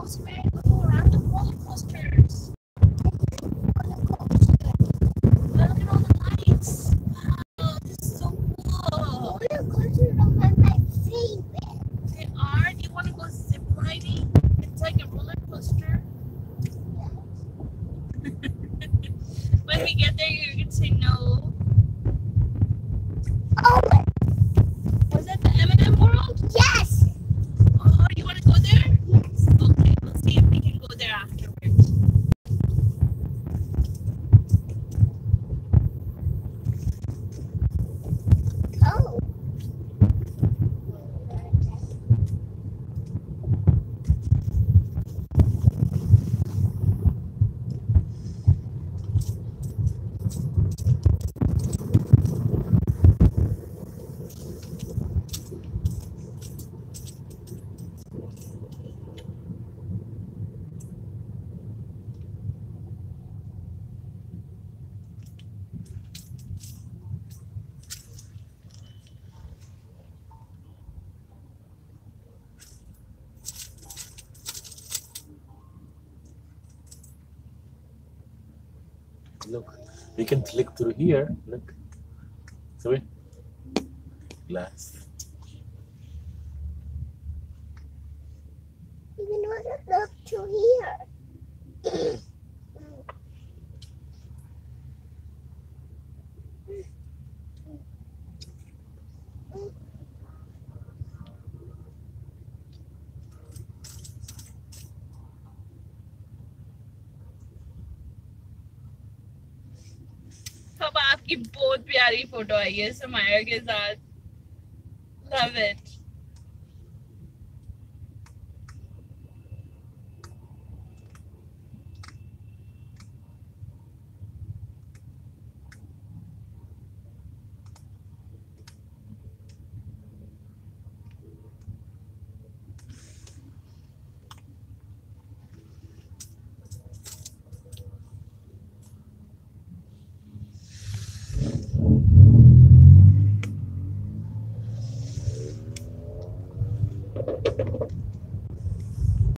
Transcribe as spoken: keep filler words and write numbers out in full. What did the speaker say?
coaster, man. Go around the roller coasters. Look at all the lights. Wow, this is so cool. Roller coasters are my favorite. They are? Do you want to go zip lining? It's like a roller coaster. When we get there, you can say no. Oh, Was that the M and M world? yes. Oh, you want to go there? Yes. Okay, we'll see if we can go there afterwards. Oh. Look, we can click through here. Look. See? Glass. You can also look to here. अब आपकी बहुत प्यारी photo आई है समाया के साथ. Love it.